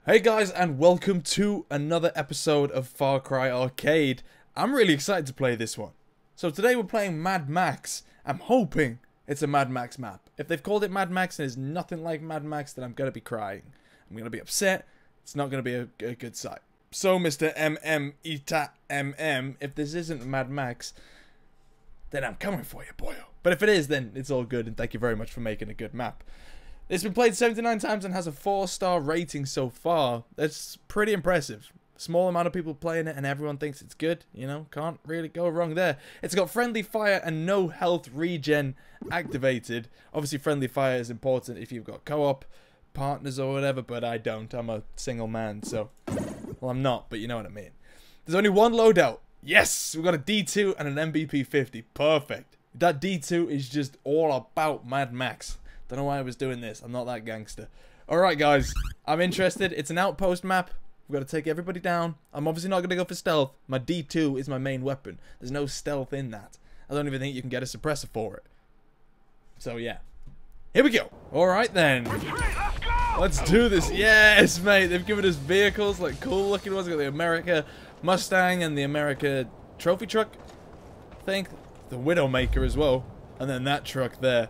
Hey guys, and welcome to another episode of Far Cry Arcade. I'm really excited to play this one. So today we're playing Mad Max. I'm hoping it's a Mad Max map. If they've called it Mad Max and it's nothing like Mad Max, then I'm going to be crying. I'm going to be upset. It's not going to be a good sight. So Mr. if this isn't Mad Max, then I'm coming for you, boyo. But if it is, then it's all good, and thank you very much for making a good map. It's been played 79 times and has a 4-star rating so far. That's pretty impressive. Small amount of people playing it and everyone thinks it's good. You know, can't really go wrong there. It's got friendly fire and no health regen activated. Obviously, friendly fire is important if you've got co-op partners or whatever, but I don't. I'm a single man, so... Well, I'm not, but you know what I mean. There's only one loadout. Yes! We've got a D2 and an MVP 50. Perfect. That D2 is just all about Mad Max. Don't know why I was doing this. I'm not that gangster. Alright, guys. I'm interested. It's an outpost map. We've got to take everybody down. I'm obviously not going to go for stealth. My D2 is my main weapon. There's no stealth in that. I don't even think you can get a suppressor for it. So, yeah. Here we go. Alright, then. Let's do this. Yes, mate. They've given us vehicles, like cool looking ones. We've got the America Mustang and the America trophy truck. I think. The Widowmaker as well. And then that truck there.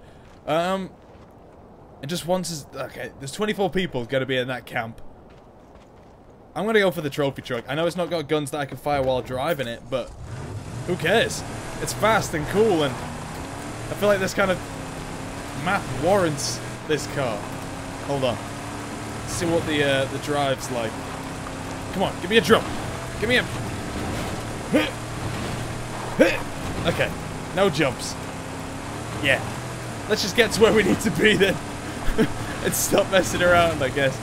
It just wants us... Okay, there's 24 people going to be in that camp. I'm going to go for the trophy truck. I know it's not got guns that I can fire while driving it, but who cares? It's fast and cool, and I feel like this kind of map warrants this car. Hold on. Let's see what the drive's like. Come on, give me a jump. Give me a... Okay, no jumps. Yeah. Let's just get to where we need to be then. And stop messing around, I guess.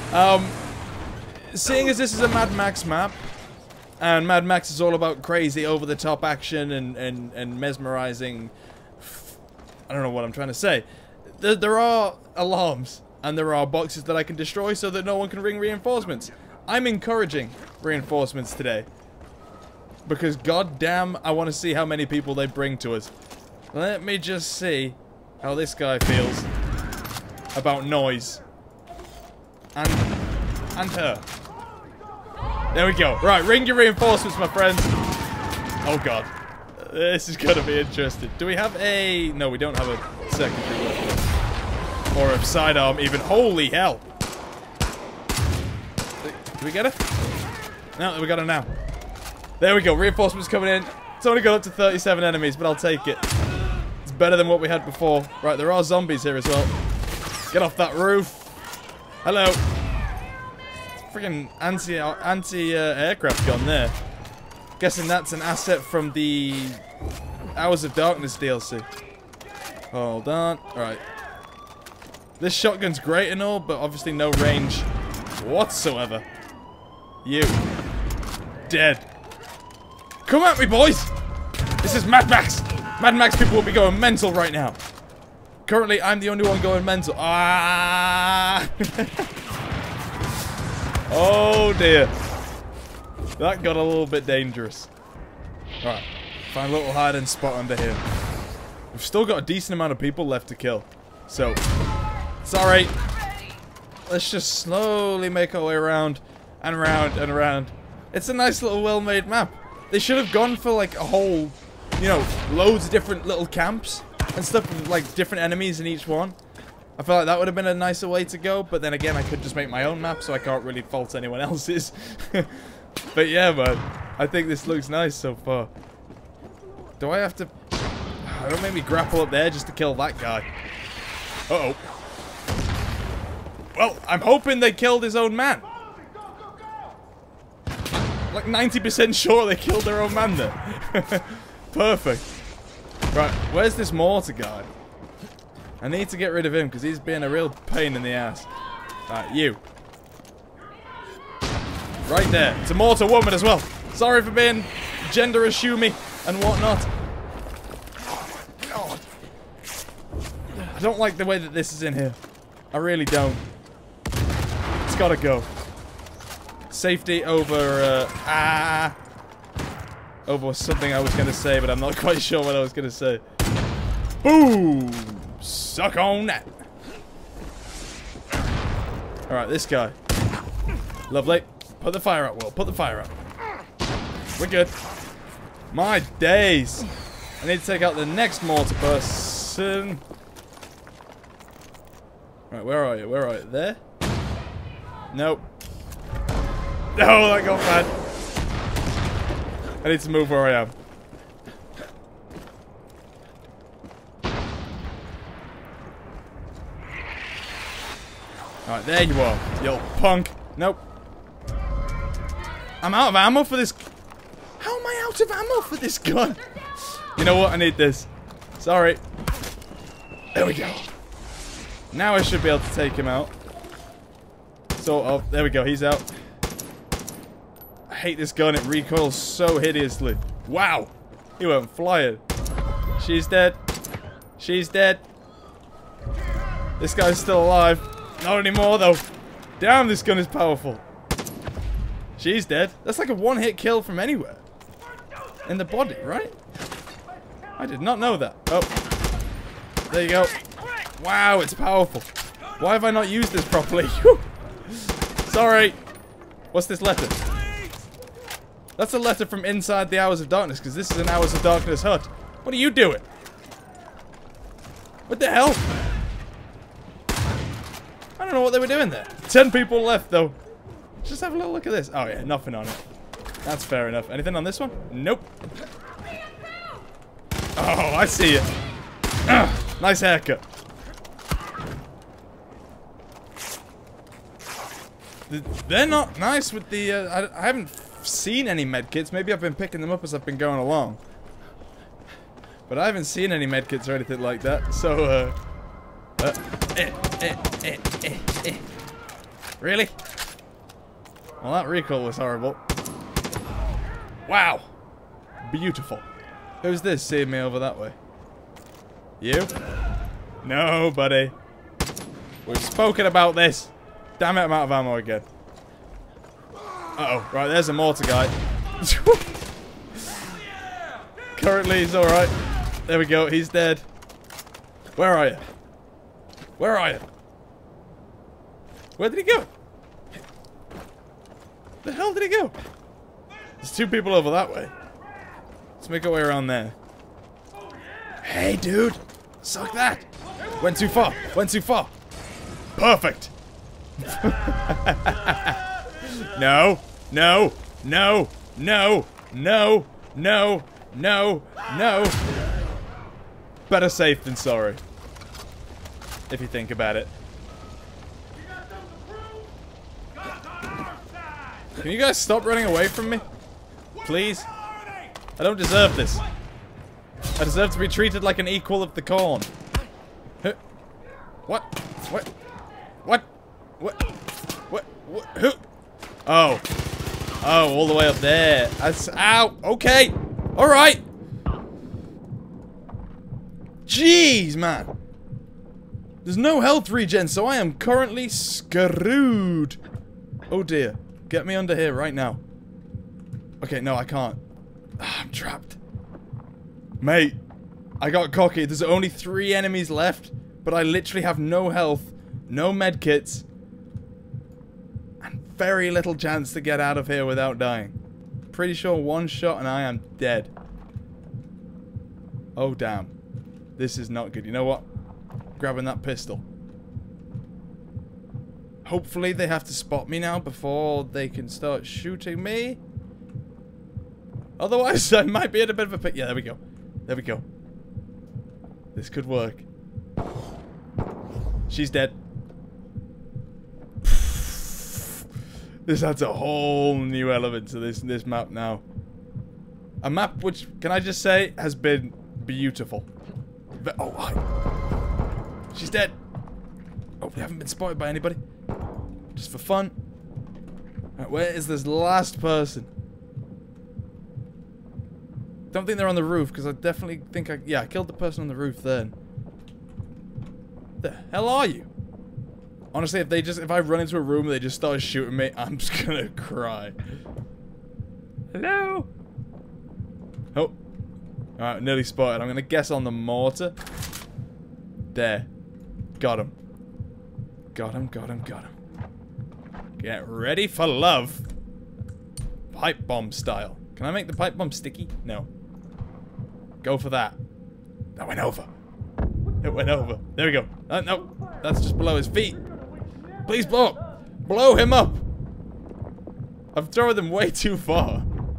Seeing as this is a Mad Max map, and Mad Max is all about crazy, over-the-top action and mesmerizing... I don't know what I'm trying to say. There are alarms, and there are boxes that I can destroy so that no one can ring reinforcements. I'm encouraging reinforcements today. Because goddamn, I want to see how many people they bring to us. Let me just see how this guy feels about noise. And her. There we go. Right, ring your reinforcements, my friends. Oh god. This is gonna be interesting. Do we have a... No, we don't have a secondary weapon. Or a sidearm even. Holy hell. Do we get it? No, we got it now. There we go. Reinforcements coming in. It's only got up to 37 enemies, but I'll take it. It's better than what we had before. Right, there are zombies here as well. Get off that roof. Hello. Freaking anti-aircraft gun there. Guessing that's an asset from the Hours of Darkness DLC. Hold on. Alright. This shotgun's great and all, but obviously no range whatsoever. You. Dead. Come at me, boys! This is Mad Max! Mad Max people will be going mental right now. Currently, I'm the only one going mental. Ah! Oh dear. That got a little bit dangerous. Alright. Find a little hiding spot under here. We've still got a decent amount of people left to kill. So, it's alright. Let's just slowly make our way around and around and around. It's a nice little well-made map. They should have gone for like a whole, you know, loads of different little camps and stuff with like different enemies in each one. I feel like that would have been a nicer way to go, but then again I could just make my own map, so I can't really fault anyone else's. But yeah, man, I think this looks nice so far. Do I have to... Don't make me grapple up there just to kill that guy. Uh-oh. Well, I'm hoping they killed his own man. Like 90% sure they killed their own man there. Perfect. Right, where's this mortar guy? I need to get rid of him because he's being a real pain in the ass. Right, you. Right there. It's a mortar woman as well. Sorry for being gender assuming and whatnot. Oh my god. I don't like the way that this is in here. I really don't. It's gotta go. Safety over, over something I was going to say, but I'm not quite sure what I was going to say. Boom! Suck on that. Alright, this guy. Lovely. Put the fire out, Will. Put the fire out. We're good. My days. I need to take out the next mortar person. Right, where are you? Where are you? There? Nope. No, that got bad. I need to move where I am. Alright, there you are, you little punk. Nope. I'm out of ammo for this. How am I out of ammo for this gun? You know what? I need this. Sorry. There we go. Now I should be able to take him out. Sort of. There we go. He's out. I hate this gun. It recoils so hideously. Wow. He went flying. She's dead. She's dead. This guy's still alive. Not anymore, though. Damn, this gun is powerful. She's dead. That's like a one-hit kill from anywhere. In the body, right? I did not know that. Oh. There you go. Wow, it's powerful. Why have I not used this properly? Sorry. What's this letter? That's a letter from inside the Hours of Darkness, because this is an Hours of Darkness hut. What are you doing? What the hell? I don't know what they were doing there. 10 people left, though. Just have a little look at this. Oh, yeah, nothing on it. That's fair enough. Anything on this one? Nope. Oh, I see it. Nice haircut. They're not nice with the... I haven't seen any medkits. Maybe I've been picking them up as I've been going along. But I haven't seen any medkits or anything like that. So, Really? Well, that recoil was horrible. Wow. Beautiful. Who's this seeing me over that way? You? No, buddy. We've spoken about this. Damn it, I'm out of ammo again. Uh-oh. Right, there's a mortar guy. Currently, he's alright. There we go. He's dead. Where are you? Where are you? Where did he go? The hell did he go? There's 2 people over that way. Let's make our way around there. Hey, dude! Suck that! Went too far! Went too far! Perfect! No! No! No! No! No! No! No! No! Better safe than sorry. If you think about it. Can you guys stop running away from me? Please? I don't deserve this. I deserve to be treated like an equal of the corn. What? What? What? What? What? What? Who? Oh. Oh, all the way up there. That's... Ow! Okay! Alright! Jeez, man! There's no health regen, so I am currently screwed. Oh dear. Get me under here right now. Okay, no, I can't. I'm trapped. Mate, I got cocky. There's only 3 enemies left, but I literally have no health, no medkits, and very little chance to get out of here without dying. Pretty sure 1 shot and I am dead. Oh, damn. This is not good. You know what? Grabbing that pistol. Hopefully they have to spot me now before they can start shooting me. Otherwise, I might be at a bit of a pick. Yeah, there we go. There we go. This could work. She's dead. This adds a whole new element to this map now. A map which, can I just say, has been beautiful. Oh, hi. She's dead. Oh, we haven't been spotted by anybody. Just for fun. Right, where is this last person? Don't think they're on the roof, because I definitely think yeah, I killed the person on the roof then. The hell are you? Honestly, if I run into a room and they just start shooting me, I'm just gonna cry. Hello? Oh. Alright, nearly spotted. I'm gonna guess on the mortar. There. Got him. Got him, got him, got him. Get ready for love. Pipe bomb style. Can I make the pipe bomb sticky? No. Go for that. That went over. It went over. There we go. No. That's just below his feet. Please blow up. Blow him up. I've thrown them way too far.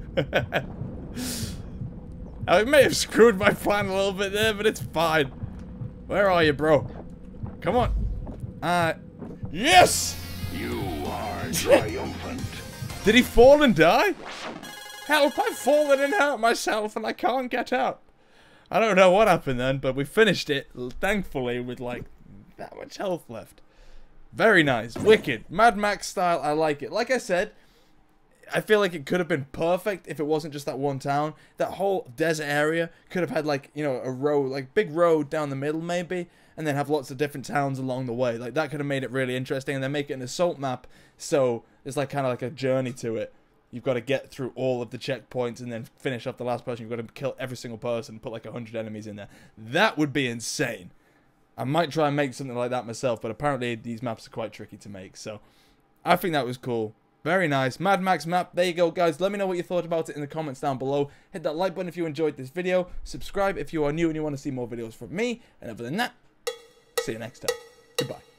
I may have screwed my plan a little bit there, but it's fine. Where are you, bro? Come on. Yes! You are triumphant. Did he fall and die? Help, I've fallen and hurt myself and I can't get up. I don't know what happened then, but we finished it, thankfully, with like that much health left. Very nice. Wicked. Mad Max style, I like it. Like I said, I feel like it could have been perfect if it wasn't just that one town. That whole desert area could have had like, you know, a road, like big road down the middle maybe, and then have lots of different towns along the way. Like that could have made it really interesting, and then make it an assault map, so it's like kind of like a journey to it. You've got to get through all of the checkpoints and then finish off the last person. You've got to kill every single person, put like 100 enemies in there. That would be insane. I might try and make something like that myself, but apparently these maps are quite tricky to make, so I think that was cool. Very nice. Mad Max map. There you go, guys. Let me know what you thought about it in the comments down below. Hit that like button if you enjoyed this video. Subscribe if you are new and you want to see more videos from me. And other than that, see you next time. Goodbye.